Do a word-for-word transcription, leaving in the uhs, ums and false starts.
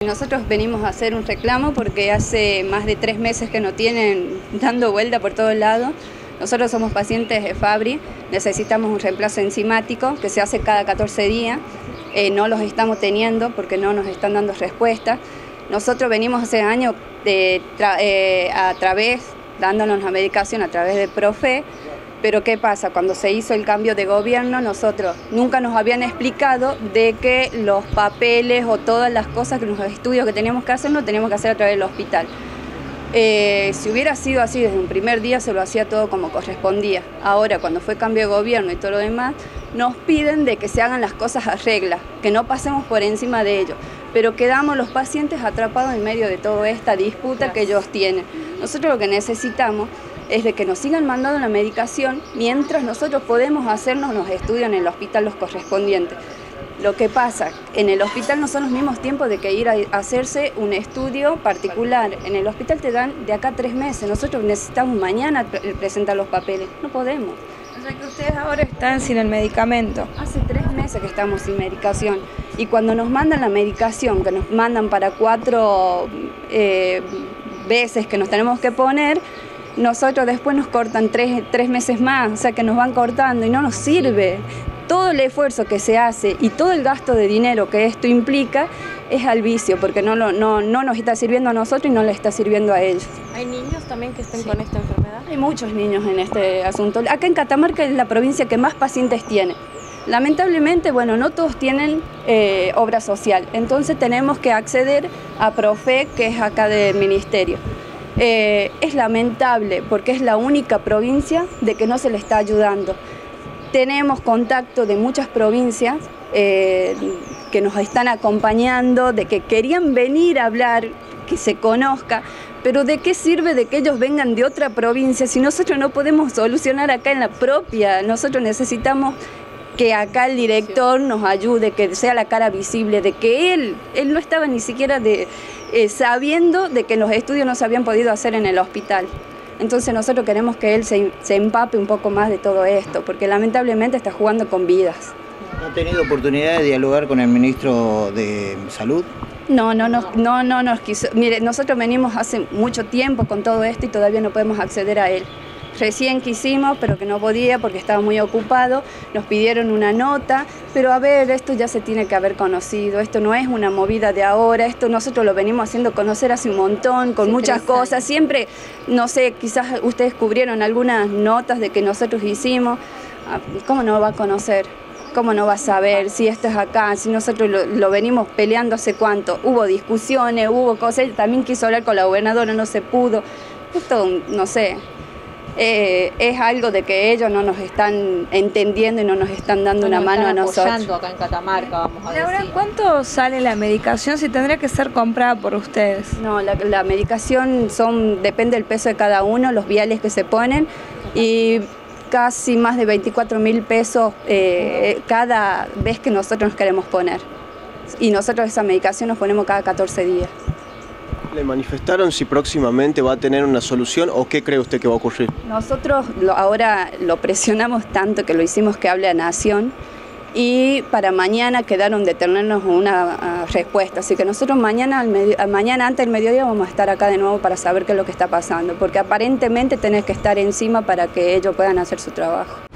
Nosotros venimos a hacer un reclamo porque hace más de tres meses que nos tienen dando vuelta por todos lados. Nosotros somos pacientes de Fabry, necesitamos un reemplazo enzimático que se hace cada catorce días. Eh, no los estamos teniendo porque no nos están dando respuesta. Nosotros venimos hace años de tra eh, a través, dándonos la medicación a través de Profe, pero ¿qué pasa? Cuando se hizo el cambio de gobierno, nosotros nunca nos habían explicado de que los papeles o todas las cosas, que los estudios que teníamos que hacer, no teníamos que hacer a través del hospital. Eh, si hubiera sido así desde un primer día, se lo hacía todo como correspondía. Ahora, cuando fue cambio de gobierno y todo lo demás, nos piden de que se hagan las cosas a regla, que no pasemos por encima de ellos, pero quedamos los pacientes atrapados en medio de toda esta disputa que ellos tienen. Nosotros lo que necesitamos es de que nos sigan mandando la medicación mientras nosotros podemos hacernos los estudios en el hospital los correspondientes. Lo que pasa, en el hospital no son los mismos tiempos de que ir a hacerse un estudio particular. En el hospital te dan de acá a tres meses. Nosotros necesitamos mañana presentar los papeles. No podemos. O sea que ustedes ahora están sin el medicamento. Hace tres meses que estamos sin medicación. Y cuando nos mandan la medicación, que nos mandan para cuatro eh, veces que nos tenemos que poner, nosotros después nos cortan tres, tres meses más, o sea que nos van cortando y no nos sirve. Todo el esfuerzo que se hace y todo el gasto de dinero que esto implica es al vicio, porque no, no, no, no nos está sirviendo a nosotros y no le está sirviendo a ellos. ¿Hay niños también que estén Sí. con esta enfermedad? Hay muchos niños en este asunto. Acá en Catamarca es la provincia que más pacientes tiene. Lamentablemente, bueno, no todos tienen eh, obra social, entonces tenemos que acceder a Profe, que es acá del ministerio. Eh, es lamentable porque es la única provincia de que no se le está ayudando. Tenemos contacto de muchas provincias eh, que nos están acompañando, de que querían venir a hablar, que se conozca, pero ¿de qué sirve de que ellos vengan de otra provincia si nosotros no podemos solucionar acá en la propia? Nosotros necesitamos que acá el director nos ayude, que sea la cara visible, de que él, él no estaba ni siquiera de, eh, sabiendo de que los estudios no se habían podido hacer en el hospital. Entonces nosotros queremos que él se, se empape un poco más de todo esto, porque lamentablemente está jugando con vidas. ¿No ha tenido oportunidad de dialogar con el ministro de Salud? No, no, no, no, no nos quiso. Mire, nosotros venimos hace mucho tiempo con todo esto y todavía no podemos acceder a él. Recién quisimos, pero que no podía porque estaba muy ocupado, nos pidieron una nota, pero a ver, esto ya se tiene que haber conocido, esto no es una movida de ahora, esto nosotros lo venimos haciendo conocer hace un montón, con sí, muchas cosas, siempre, no sé, quizás ustedes cubrieron algunas notas de que nosotros hicimos, ¿cómo no va a conocer? ¿Cómo no va a saber si esto es acá, si nosotros lo, lo venimos peleando hace cuánto? Hubo discusiones, hubo cosas, él también quiso hablar con la gobernadora, no se pudo, esto, no sé. Eh, es algo de que ellos no nos están entendiendo y no nos están dando no una mano a nosotros. Apoyando acá en Catamarca, vamos a decir. Laura, ¿cuánto sale la medicación si tendría que ser comprada por ustedes? No, la, la medicación son, depende del peso de cada uno, los viales que se ponen, y casi más de veinticuatro mil pesos eh, cada vez que nosotros nos queremos poner. Y nosotros esa medicación nos ponemos cada catorce días. ¿Le manifestaron si próximamente va a tener una solución o qué cree usted que va a ocurrir? Nosotros lo, ahora lo presionamos tanto que lo hicimos que hable a Nación y para mañana quedaron de tenernos una uh, respuesta. Así que nosotros mañana, al medio, mañana antes del mediodía vamos a estar acá de nuevo para saber qué es lo que está pasando, porque aparentemente tenés que estar encima para que ellos puedan hacer su trabajo.